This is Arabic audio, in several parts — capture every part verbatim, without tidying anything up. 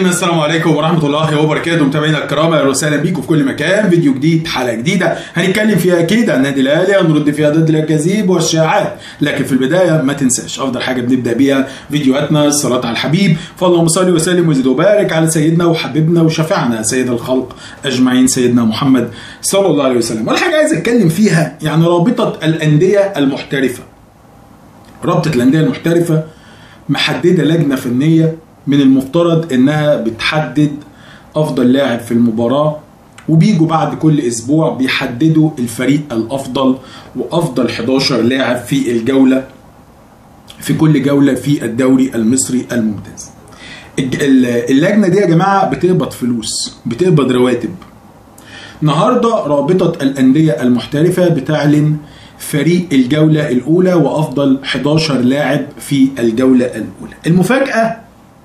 السلام عليكم ورحمة الله وبركاته. متابعينا الكرام، اهلا وسهلا بيكم في كل مكان. فيديو جديد، حلقة جديدة هنتكلم فيها اكيد عن النادي الاهلي، هنرد فيها ضد الاكاذيب والشائعات. لكن في البداية ما تنساش افضل حاجة بنبدأ بيها فيديوهاتنا الصلاة على الحبيب، فاللهم صل وسلم وزد وبارك على سيدنا وحبيبنا وشفيعنا سيد الخلق اجمعين سيدنا محمد صلى الله عليه وسلم. ولا حاجة عايز اتكلم فيها يعني رابطة الأندية المحترفة. رابطة الأندية المحترفة محددة لجنة فنية من المفترض انها بتحدد افضل لاعب في المباراة، وبيجوا بعد كل اسبوع بيحددوا الفريق الافضل وافضل حداشر لاعب في الجولة في كل جولة في الدوري المصري الممتاز. اللجنة دي يا جماعة بتقبض فلوس، بتقبض رواتب. النهاردة رابطة الأندية المحترفة بتعلن فريق الجولة الأولى وأفضل حداشر لاعب في الجولة الأولى. المفاجأة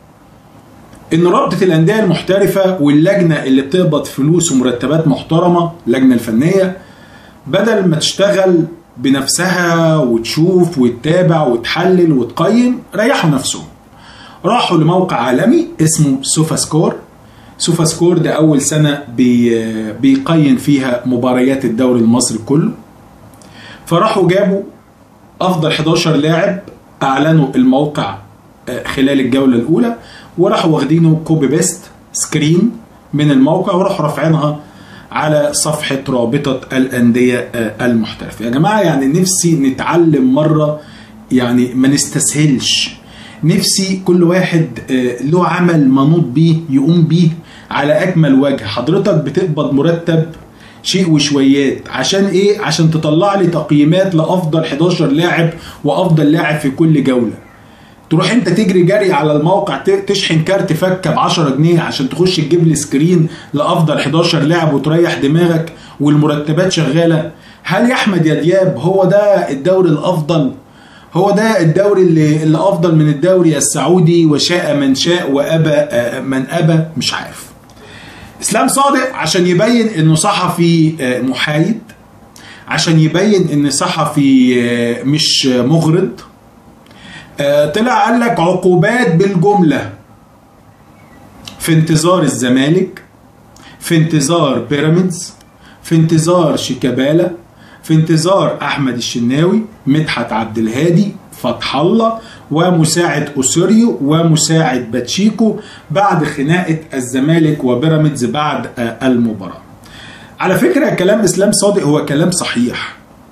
إن رابطة الأندية المحترفة واللجنة اللي بتقبض فلوس ومرتبات محترمة، اللجنة الفنية، بدل ما تشتغل بنفسها وتشوف وتتابع وتحلل وتقيم، ريحوا نفسهم. راحوا لموقع عالمي اسمه سوفا سكور. سوفا سكور ده أول سنة بي بيقيم فيها مباريات الدوري المصري كله. فراحوا جابوا أفضل حداشر لاعب، أعلنوا الموقع خلال الجولة الأولى، وراحوا واخدينه كوبي بيست سكرين من الموقع وراحوا رافعينها على صفحة رابطة الأندية المحترفة. يا جماعة يعني نفسي نتعلم مرة، يعني ما نستسهلش. نفسي كل واحد له عمل منوط بيه يقوم بيه على أكمل وجه. حضرتك بتقبض مرتب شيء وشويات عشان ايه؟ عشان تطلع لي تقييمات لأفضل حداشر لاعب وأفضل لاعب في كل جولة. تروح انت تجري جري على الموقع تشحن كارت فكه ب عشرة جنيه عشان تخش تجيب لي سكرين لافضل حداشر لاعب وتريح دماغك والمرتبات شغاله. هل يا احمد يا دياب هو ده الدوري الافضل؟ هو ده الدوري اللي, اللي افضل من الدوري السعودي وشاء من شاء وابى من ابى؟ مش عارف. اسلام صادق عشان يبين انه صحفي محايد، عشان يبين ان صحفي مش مغرض، طلع قال لك عقوبات بالجملة في انتظار الزمالك، في انتظار بيراميدز، في انتظار شيكابالا، في انتظار احمد الشناوي، مدحت عبد الهادي، فتح الله، ومساعد اوسوريو، ومساعد باتشيكو، بعد خناقة الزمالك وبيراميدز بعد المباراة. على فكرة كلام اسلام صادق هو كلام صحيح،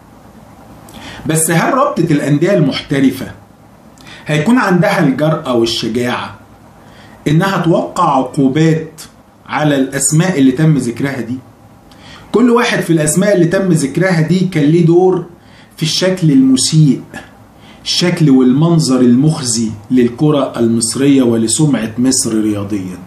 بس هل رابطة الأندية المحترفة هيكون عندها الجرأة والشجاعة إنها توقع عقوبات على الأسماء اللي تم ذكرها دي؟ كل واحد في الأسماء اللي تم ذكرها دي كان ليه دور في الشكل المسيء، الشكل والمنظر المخزي للكرة المصرية ولسمعة مصر رياضيا.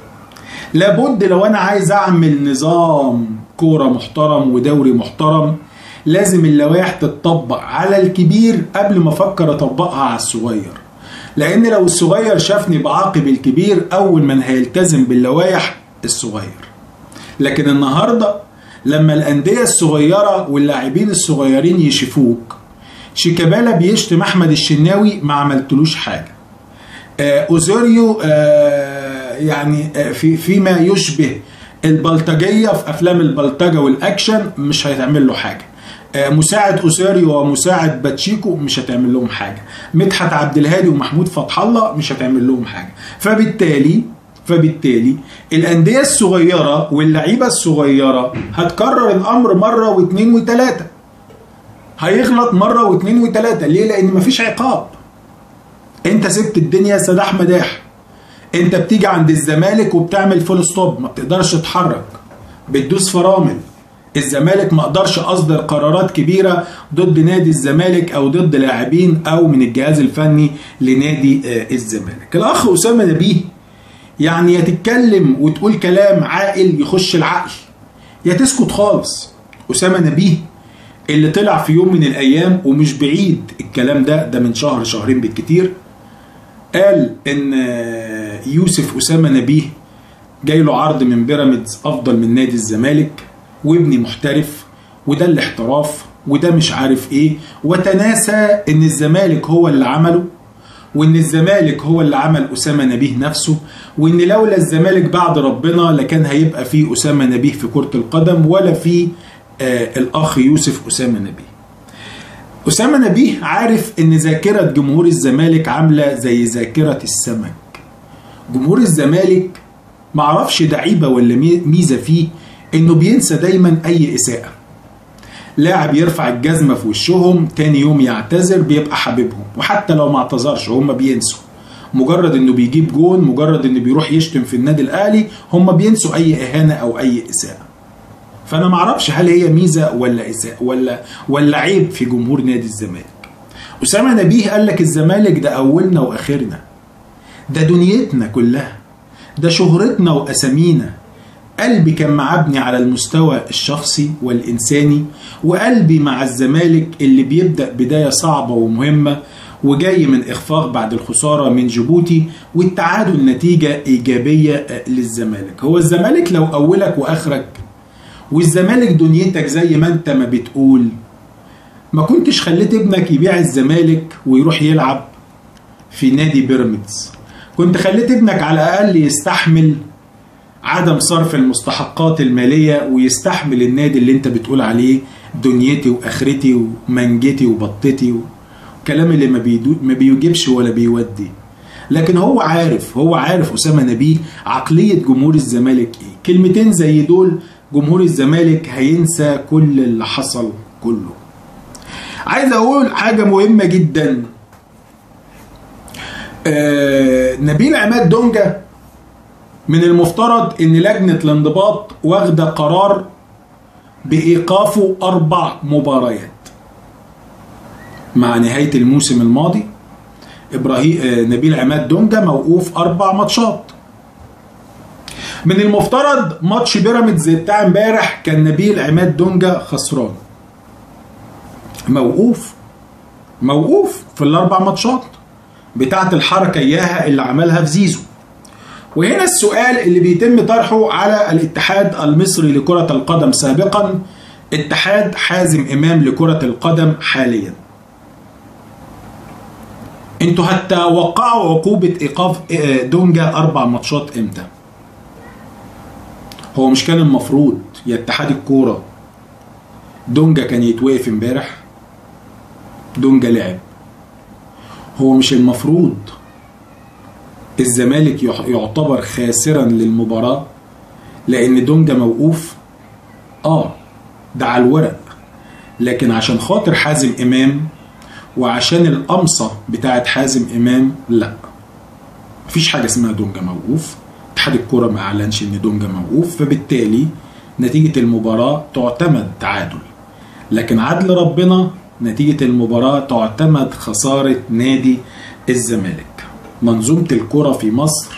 لابد لو أنا عايز أعمل نظام كرة محترم ودوري محترم، لازم اللوائح تتطبق على الكبير قبل ما افكر اطبقها على الصغير. لان لو الصغير شافني بعاقب الكبير، اول من هيلتزم باللوائح الصغير. لكن النهارده لما الانديه الصغيره واللاعبين الصغيرين يشوفوك، شيكابالا بيشتم احمد الشناوي ما عملتلوش حاجه، اوزوريو يعني في فيما يشبه البلطجيه في افلام البلطجه والاكشن مش هيتعمل له حاجه، مساعد اوسوريو ومساعد باتشيكو مش هتعمل لهم حاجه، مدحت عبد الهادي ومحمود فتح الله مش هتعمل لهم حاجه. فبالتالي فبالتالي الانديه الصغيره واللعيبه الصغيره هتكرر الامر مره واثنين وثلاثه، هيغلط مره واثنين وثلاثه. ليه؟ لان مفيش عقاب. انت سبت الدنيا سداح مداح، انت بتيجي عند الزمالك وبتعمل فول ستوب، ما بتقدرش تتحرك، بتدوس فرامل. الزمالك ما قدرش اصدر قرارات كبيره ضد نادي الزمالك او ضد لاعبين او من الجهاز الفني لنادي الزمالك. الاخ اسامه نبيه يعني يا تتكلم وتقول كلام عاقل يخش العقل، يا تسكت خالص. اسامه نبيه اللي طلع في يوم من الايام، ومش بعيد الكلام ده ده من شهر شهرين بالكتير، قال ان يوسف اسامه نبيه جاي له عرض من بيراميدز افضل من نادي الزمالك، وابني محترف، وده الاحتراف، وده مش عارف ايه، وتناسى ان الزمالك هو اللي عمله، وان الزمالك هو اللي عمل اسامه نبيه نفسه، وان لولا الزمالك بعد ربنا لكان هيبقى فيه اسامه نبيه في كرة القدم ولا في آه الاخ يوسف اسامه نبيه. اسامه نبيه عارف ان ذاكرة جمهور الزمالك عاملة زي ذاكرة السمك. جمهور الزمالك معرفش ده عيبة ولا ميزة فيه انه بينسى دايما اي اساءة. لاعب يرفع الجزمة في وشهم تاني يوم يعتذر بيبقى حبيبهم، وحتى لو ما اعتذرش هم بينسوا. مجرد انه بيجيب جون، مجرد انه بيروح يشتم في النادي الاهلي، هم بينسوا اي اهانة او اي اساءة. فانا معرفش هل هي ميزة ولا اساءة ولا ولا عيب في جمهور نادي الزمالك. اسامة نبيه قال لك الزمالك ده اولنا واخرنا، ده دنيتنا كلها، ده شهرتنا واسامينا. قلبي كان معبني على المستوى الشخصي والإنساني، وقلبي مع الزمالك اللي بيبدأ بداية صعبة ومهمة، وجاي من إخفاق بعد الخسارة من جيبوتي، والتعادل نتيجة إيجابية للزمالك. هو الزمالك لو أولك وآخرك والزمالك دنيتك زي ما أنت ما بتقول، ما كنتش خليت ابنك يبيع الزمالك ويروح يلعب في نادي بيراميدز. كنت خليت ابنك على الأقل يستحمل عدم صرف المستحقات المالية ويستحمل النادي اللي انت بتقول عليه دنيتي واخرتي ومنجتي وبطتي وكلام اللي ما, ما بيجيبش ولا بيودي. لكن هو عارف هو عارف أسامة نبيه عقلية جمهور الزمالك ايه. كلمتين زي دول جمهور الزمالك هينسى كل اللي حصل كله. عايز اقول حاجة مهمة جدا. آه نبيل عماد دونجا من المفترض ان لجنة الانضباط واخدة قرار بايقافه اربع مباريات مع نهاية الموسم الماضي. ابراهيم نبيل عماد دونجا موقوف اربع ماتشات. من المفترض ماتش بيراميدز بتاع امبارح كان نبيل عماد دونجا خسران، موقوف موقوف في الاربع ماتشات بتاعت الحركة اياها اللي عملها في زيزو. وهنا السؤال اللي بيتم طرحه على الاتحاد المصري لكرة القدم سابقا، اتحاد حازم امام لكرة القدم حاليا، انتوا هتوقعوا عقوبة ايقاف دونجا اربع ماتشات امتى؟ هو مش كان المفروض يا اتحاد الكورة دونجا كان يتوقف امبارح؟ دونجا لعب. هو مش المفروض الزمالك يعتبر خاسرا للمباراة لان دونجا موقوف؟ اه ده على الورق، لكن عشان خاطر حازم امام وعشان القمصة بتاعت حازم امام لا، مفيش حاجة اسمها دونجا موقوف. اتحاد الكرة ما اعلنش ان دونجا موقوف، فبالتالي نتيجة المباراة تعتمد تعادل، لكن عدل ربنا نتيجة المباراة تعتمد خسارة نادي الزمالك. منظومة الكرة في مصر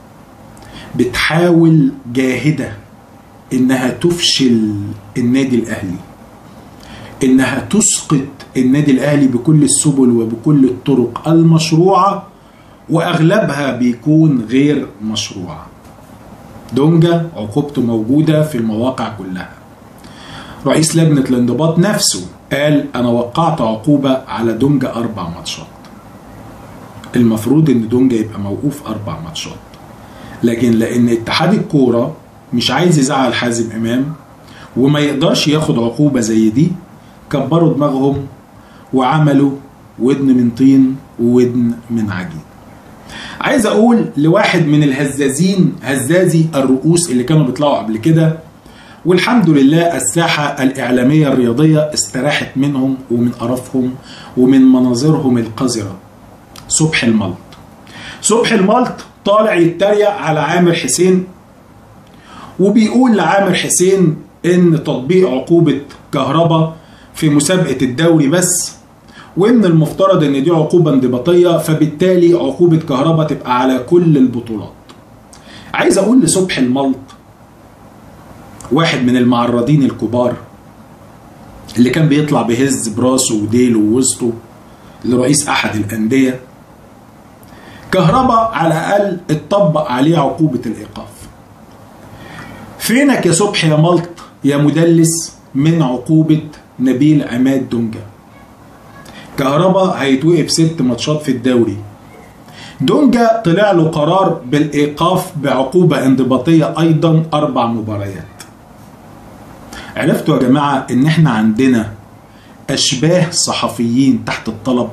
بتحاول جاهدة انها تفشل النادي الاهلي، انها تسقط النادي الاهلي بكل السبل وبكل الطرق المشروعة، واغلبها بيكون غير مشروعة. دونجا عقوبته موجودة في المواقع كلها. رئيس لجنة الانضباط نفسه قال انا وقعت عقوبة على دونجا اربع ماتشات. المفروض ان دونجا يبقى موقوف اربع ماتشات، لكن لان اتحاد الكورة مش عايز يزعل حازم امام وما يقدرش ياخد عقوبة زي دي، كبروا دماغهم وعملوا ودن من طين وودن من عجين. عايز اقول لواحد من الهزازين، هزازي الرؤوس اللي كانوا بيطلعوا قبل كده، والحمد لله الساحة الإعلامية الرياضية استراحت منهم ومن قرفهم ومن مناظرهم القذرة. صبحي الملط. صبحي الملط طالع يتريق على عامر حسين، وبيقول لعامر حسين ان تطبيق عقوبة كهربا في مسابقة الدوري بس، وان المفترض ان دي عقوبة انضباطية، فبالتالي عقوبة كهربا تبقى على كل البطولات. عايز اقول لصبحي الملط، واحد من المعرضين الكبار اللي كان بيطلع بهز براسه وديله ووسطه لرئيس احد الاندية، كهربا على الاقل اتطبق عليه عقوبة الايقاف. فينك يا صبحي يا ملط يا مدلس من عقوبة نبيل عماد دونجا؟ كهربا هيتوقف ست ماتشات في الدوري، دونجا طلع له قرار بالإيقاف بعقوبة انضباطية أيضا أربع مباريات. عرفتوا يا جماعة إن إحنا عندنا أشباه صحفيين تحت الطلب،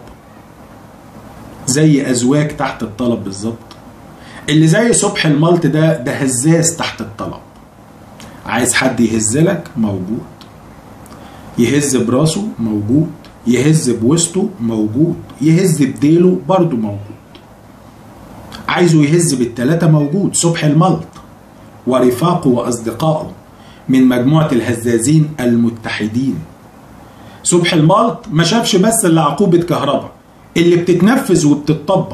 زي أزواج تحت الطلب بالظبط. اللي زي صبحي الملط ده ده هزاز تحت الطلب، عايز حد يهزلك موجود، يهز براسه موجود، يهز بوسطه موجود، يهز بديله برضه موجود، عايزه يهز بالتلاتة موجود. صبحي الملط ورفاقه وأصدقائه من مجموعة الهزازين المتحدين. صبحي الملط ما شافش بس اللي عقوبة كهرباء اللي بتتنفذ وبتطبق،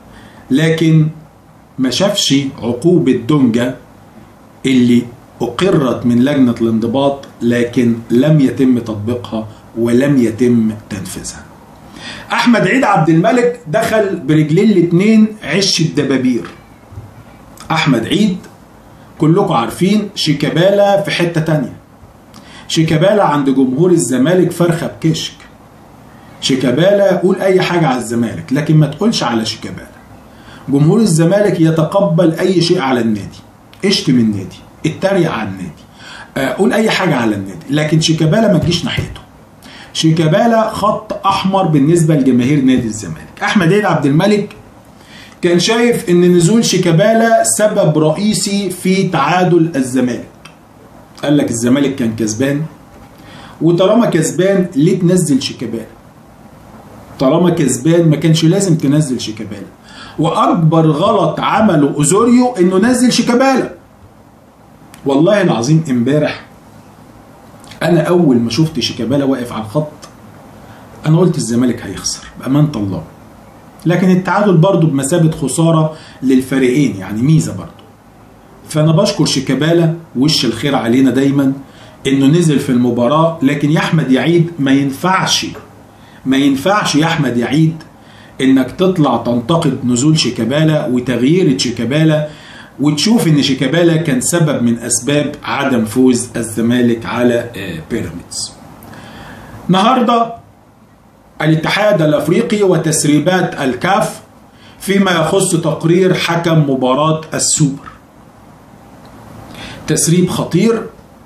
لكن ما شافش عقوبة دونجا اللي أقرت من لجنة الانضباط لكن لم يتم تطبيقها ولم يتم تنفيذها. أحمد عيد عبد الملك دخل برجلين الاتنين عش الدبابير. أحمد عيد كلكم عارفين شيكابالا في حتة تانية، شيكابالا عند جمهور الزمالك فرخة بكشك. شيكابالا قول أي حاجة على الزمالك لكن ما تقولش على شيكابالا. جمهور الزمالك يتقبل أي شيء على النادي، اشتم النادي، اتريق على النادي، قول أي حاجة على النادي، لكن شيكابالا ما تجيش ناحيته. شيكابالا خط أحمر بالنسبة لجماهير نادي الزمالك. أحمد عيد عبد الملك كان شايف إن نزول شيكابالا سبب رئيسي في تعادل الزمالك. قال لك الزمالك كان كسبان، وطالما كسبان ليه تنزل شيكابالا؟ طالما كسبان ما كانش لازم تنزل شيكابالا. واكبر غلط عمله اوزوريو انه نزل شيكابالا. والله العظيم امبارح انا اول ما شفت شيكابالا واقف على الخط انا قلت الزمالك هيخسر بامانه الله، لكن التعادل برضه بمثابه خساره للفريقين، يعني ميزه برضه. فانا بشكر شيكابالا وش الخير علينا دايما انه نزل في المباراه. لكن يا احمد يا عيد ما ينفعش ما ينفعش يا احمد يا عيد انك تطلع تنتقد نزول شيكابالا وتغيير شيكابالا وتشوف ان شيكابالا كان سبب من اسباب عدم فوز الزمالك على بيراميدز. النهارده الاتحاد الافريقي وتسريبات الكاف فيما يخص تقرير حكم مباراة السوبر. تسريب خطير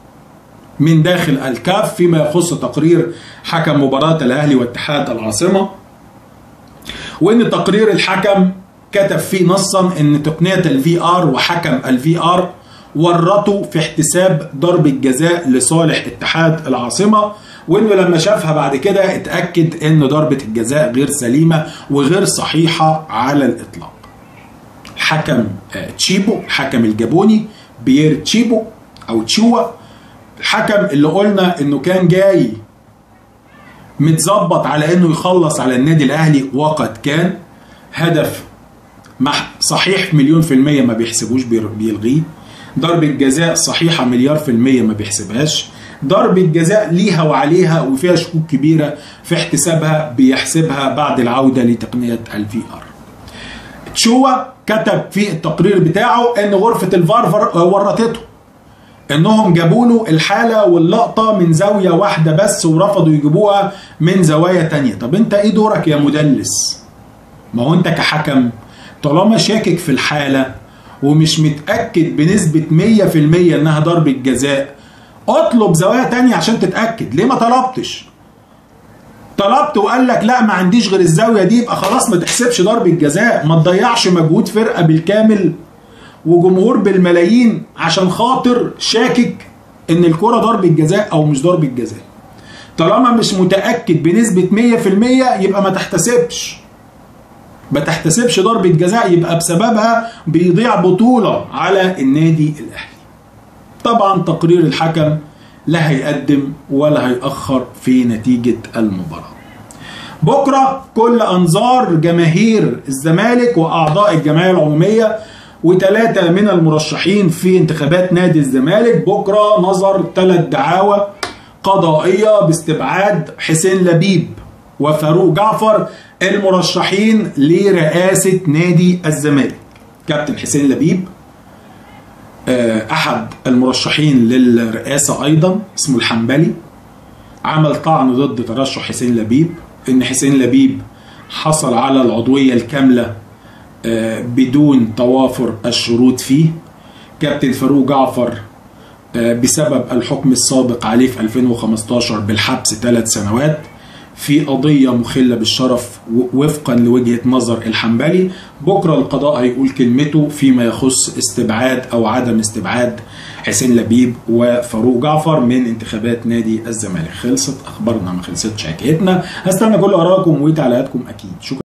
من داخل الكاف فيما يخص تقرير حكم مباراة الاهلي واتحاد العاصمة، وان تقرير الحكم كتب فيه نصا ان تقنية الفي ار وحكم الفي ار ورطوا في احتساب ضربة جزاء لصالح اتحاد العاصمة، وانه لما شافها بعد كده اتأكد ان ضربة الجزاء غير سليمة وغير صحيحة على الاطلاق. الحكم تشيبو، الحكم الجابوني بيير تشيبو او تشيوا، الحكم اللي قلنا انه كان جاي متظبط على انه يخلص على النادي الاهلي، وقد كان هدف صحيح مليون في المية ما بيحسبوش بيلغيه، ضربة جزاء صحيحة مليار في المية ما بيحسبهاش، ضربة جزاء ليها وعليها وفيها شكوك كبيرة في احتسابها بيحسبها بعد العودة لتقنية الفي ار. تشوا كتب في التقرير بتاعه ان غرفة الفار ورطته، انهم جابوا له الحالة واللقطة من زاوية واحدة بس ورفضوا يجيبوها من زوايا تانية. طب انت ايه دورك يا مدلس؟ ما هو انت كحكم طالما شاكك في الحالة ومش متأكد بنسبة مية في المية انها ضربة جزاء، اطلب زوايا تانية عشان تتأكد. ليه ما طلبتش؟ طلبت وقال لك لا ما عنديش غير الزاوية دي، يبقى خلاص ما تحسبش ضربة جزاء. ما تضيعش مجهود فرقة بالكامل وجمهور بالملايين عشان خاطر شاكك ان الكرة ضربة جزاء او مش ضربة جزاء. طالما مش متأكد بنسبة مية في المية يبقى ما تحتسبش ما تحتسبش ضربة جزاء، يبقى بسببها بيضيع بطولة على النادي الأهلي. طبعا تقرير الحكم لا هيقدم ولا هيأخر في نتيجة المباراة. بكرة كل أنظار جماهير الزمالك وأعضاء الجمعية العمومية وثلاثة من المرشحين في انتخابات نادي الزمالك. بكرة نظر ثلاث دعاوى قضائية باستبعاد حسين لبيب وفاروق جعفر المرشحين لرئاسة نادي الزمالك. كابتن حسين لبيب أحد المرشحين للرئاسة أيضا اسمه الحنبلي عمل طعن ضد ترشح حسين لبيب، إن حسين لبيب حصل على العضوية الكاملة بدون توافر الشروط فيه. كابتن فاروق جعفر بسبب الحكم السابق عليه في ألفين وخمستاشر بالحبس ثلاث سنوات في قضية مخلة بالشرف وفقا لوجهة نظر الحنبلي. بكرة القضاء هيقول كلمته فيما يخص استبعاد أو عدم استبعاد حسين لبيب وفاروق جعفر من انتخابات نادي الزمالك. خلصت أخبارنا، ما خلصتش حكايتنا. هستنى كل آرائكم وتعليقاتكم أكيد. شكرا.